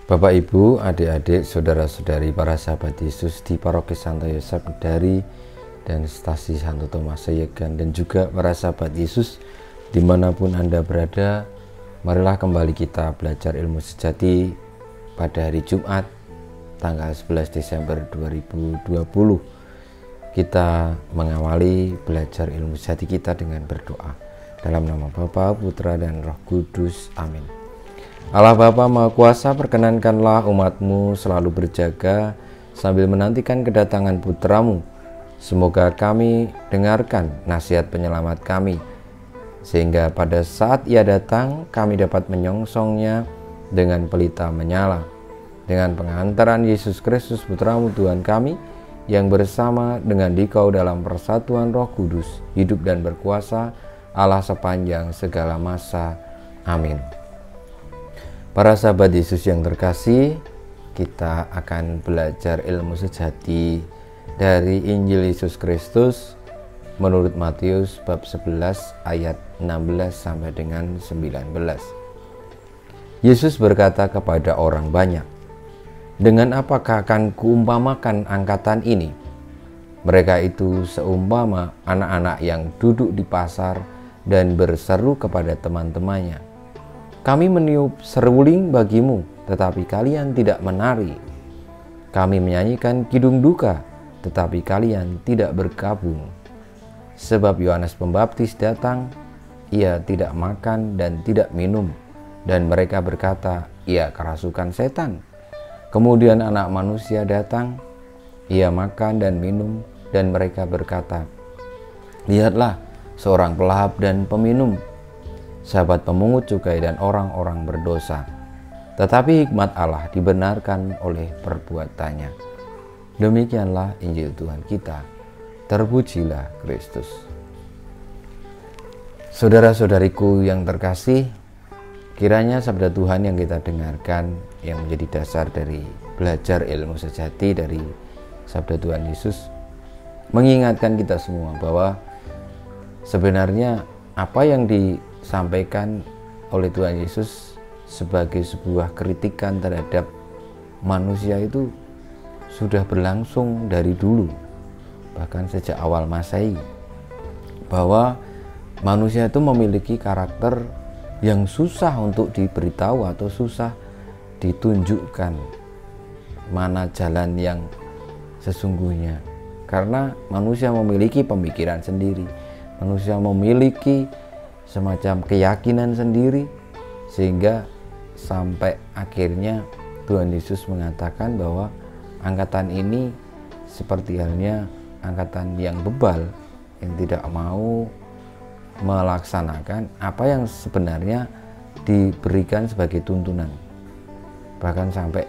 Bapak, Ibu, adik-adik, saudara-saudari, para sahabat Yesus di Paroki Santo Yosef Kedari dan Stasi Santo Thomas Seyegan, dan juga para sahabat Yesus dimanapun Anda berada, marilah kembali kita belajar ilmu sejati pada hari Jumat tanggal 11 Desember 2020. Kita mengawali belajar ilmu sejati kita dengan berdoa. Dalam nama Bapa, Putra, dan Roh Kudus. Amin. Allah Bapa Maha Kuasa, perkenankanlah umat-Mu selalu berjaga sambil menantikan kedatangan Putra-Mu. Semoga kami dengarkan nasihat penyelamat kami, sehingga pada saat Ia datang kami dapat menyongsongnya dengan pelita menyala. Dengan pengantaran Yesus Kristus Putra-Mu Tuhan kami, yang bersama dengan Dikau dalam persatuan Roh Kudus, hidup dan berkuasa Allah sepanjang segala masa. Amin. Para sahabat Yesus yang terkasih, kita akan belajar ilmu sejati dari Injil Yesus Kristus menurut Matius bab 11 ayat 16 sampai dengan 19. Yesus berkata kepada orang banyak, "Dengan apakah akan kuumpamakan angkatan ini? Mereka itu seumpama anak-anak yang duduk di pasar dan berseru kepada teman-temannya, 'Kami meniup seruling bagimu, tetapi kalian tidak menari. Kami menyanyikan kidung duka, tetapi kalian tidak bergabung. Sebab Yohanes Pembaptis datang, ia tidak makan dan tidak minum, dan mereka berkata, ia kerasukan setan. Kemudian Anak Manusia datang, ia makan dan minum, dan mereka berkata, lihatlah seorang pelahap dan peminum, sahabat pemungut cukai dan orang-orang berdosa. Tetapi hikmat Allah dibenarkan oleh perbuatannya.' Demikianlah Injil Tuhan kita. Terpujilah Kristus." Saudara-saudariku yang terkasih, kiranya sabda Tuhan yang kita dengarkan, yang menjadi dasar dari belajar ilmu sejati dari sabda Tuhan Yesus, mengingatkan kita semua bahwa sebenarnya apa yang disampaikan oleh Tuhan Yesus sebagai sebuah kritikan terhadap manusia itu sudah berlangsung dari dulu, bahkan sejak awal Masehi, bahwa manusia itu memiliki karakter yang susah untuk diberitahu atau susah ditunjukkan mana jalan yang sesungguhnya, karena manusia memiliki pemikiran sendiri, manusia memiliki semacam keyakinan sendiri, sehingga sampai akhirnya Tuhan Yesus mengatakan bahwa angkatan ini seperti halnya angkatan yang bebal, yang tidak mau melaksanakan apa yang sebenarnya diberikan sebagai tuntunan. Bahkan sampai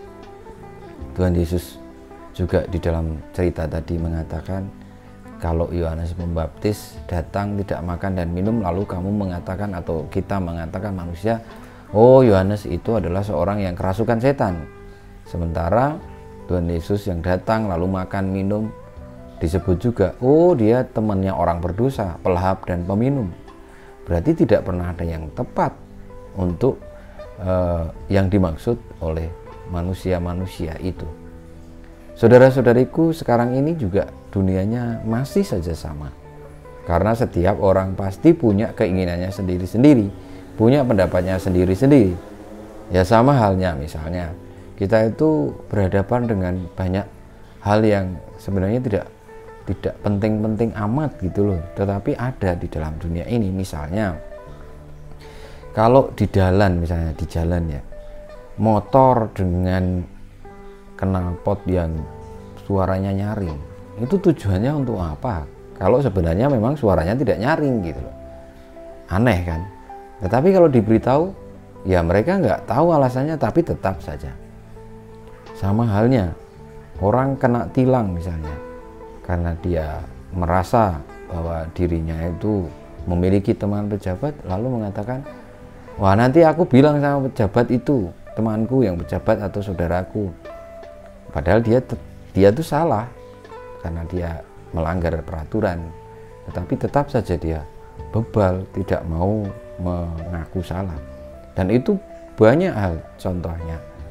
Tuhan Yesus juga di dalam cerita tadi mengatakan, kalau Yohanes Pembaptis datang tidak makan dan minum, lalu kamu mengatakan atau kita mengatakan manusia, oh Yohanes itu adalah seorang yang kerasukan setan. Sementara Tuhan Yesus yang datang lalu makan minum disebut juga, oh dia temannya orang berdosa, pelahap dan peminum. Berarti tidak pernah ada yang tepat untuk yang dimaksud oleh manusia-manusia itu. Saudara-saudariku, sekarang ini juga dunianya masih saja sama. Karena setiap orang pasti punya keinginannya sendiri-sendiri, punya pendapatnya sendiri-sendiri. Ya sama halnya misalnya, kita itu berhadapan dengan banyak hal yang sebenarnya tidak penting-penting amat gitu loh, tetapi ada di dalam dunia ini. Misalnya kalau di jalan, misalnya di jalan ya, motor dengan knalpot yang suaranya nyaring, itu tujuannya untuk apa? Kalau sebenarnya memang suaranya tidak nyaring gitu loh, aneh kan? Tetapi kalau diberitahu, ya mereka nggak tahu alasannya, tapi tetap saja. Sama halnya orang kena tilang misalnya, karena dia merasa bahwa dirinya itu memiliki teman pejabat, lalu mengatakan, wah nanti aku bilang sama pejabat itu, temanku yang pejabat atau saudaraku. Padahal dia tuh salah, karena dia melanggar peraturan, tetapi tetap saja dia bebal, tidak mau mengaku salah. Dan itu banyak hal contohnya.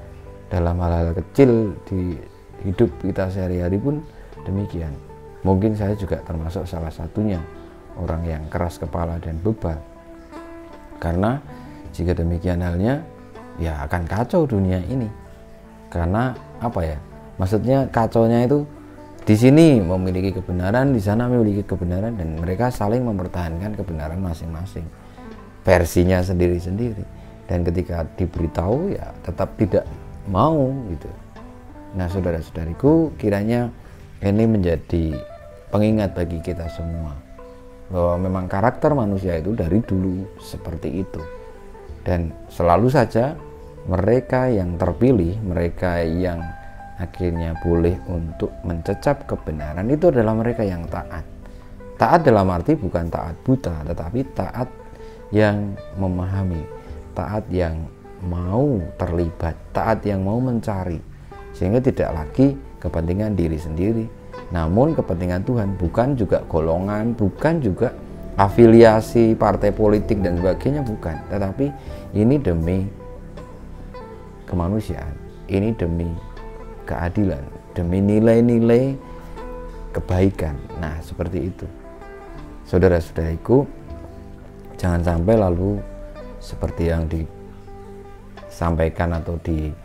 dalam hal-hal kecil di hidup kita sehari-hari pun demikian. Mungkin saya juga termasuk salah satunya, orang yang keras kepala dan bebal. Karena jika demikian halnya, ya akan kacau dunia ini. Karena apa ya? Maksudnya kacaunya itu di sini memiliki kebenaran, di sana memiliki kebenaran, dan mereka saling mempertahankan kebenaran masing-masing, versinya sendiri-sendiri. Dan ketika diberitahu ya tetap tidak mau gitu. Nah, saudara-saudariku, kiranya ini menjadi pengingat bagi kita semua bahwa memang karakter manusia itu dari dulu seperti itu, dan selalu saja mereka yang terpilih, mereka yang akhirnya boleh untuk mencecap kebenaran itu adalah mereka yang taat. Taat dalam arti bukan taat buta, tetapi taat yang memahami, taat yang mau terlibat, taat yang mau mencari, sehingga tidak lagi kepentingan diri sendiri, namun kepentingan Tuhan. Bukan juga golongan, bukan juga afiliasi partai politik dan sebagainya, bukan, tetapi ini demi kemanusiaan, ini demi keadilan, demi nilai-nilai kebaikan. Nah, seperti itu, saudara-saudariku, jangan sampai lalu seperti yang disampaikan atau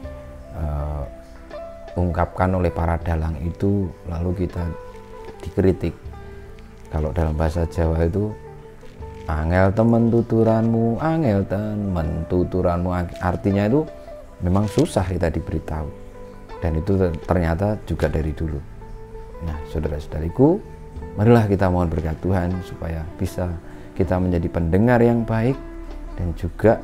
diungkapkan oleh para dalang itu, lalu kita dikritik. Kalau dalam bahasa Jawa itu, angel temen tuturanmu, angel temen tuturanmu, artinya itu memang susah kita diberitahu, dan itu ternyata juga dari dulu. Nah, saudara-saudariku, marilah kita mohon berkat Tuhan supaya bisa kita menjadi pendengar yang baik dan juga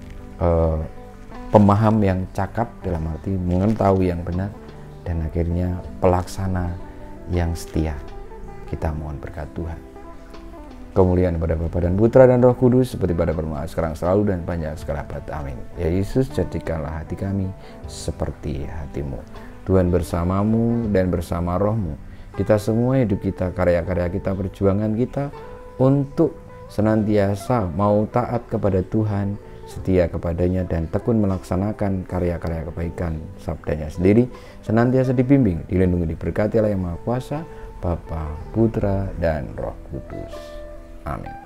pemaham yang cakap, dalam arti mengetahui yang benar, dan akhirnya pelaksana yang setia. Kita mohon berkat Tuhan. Kemuliaan pada Bapa dan Putra dan Roh Kudus, seperti pada permulaan sekarang selalu dan panjang segala abad. Amin. Ya Yesus, jadikanlah hati kami seperti hati-Mu. Tuhan bersamamu dan bersama rohmu. Kita semua, hidup kita, karya-karya kita, perjuangan kita untuk senantiasa mau taat kepada Tuhan, setia kepadanya, dan tekun melaksanakan karya-karya kebaikan sabdanya sendiri, senantiasa dibimbing, dilindungi, diberkati oleh Yang Maha Kuasa, Bapa, Putra, dan Roh Kudus. Amin.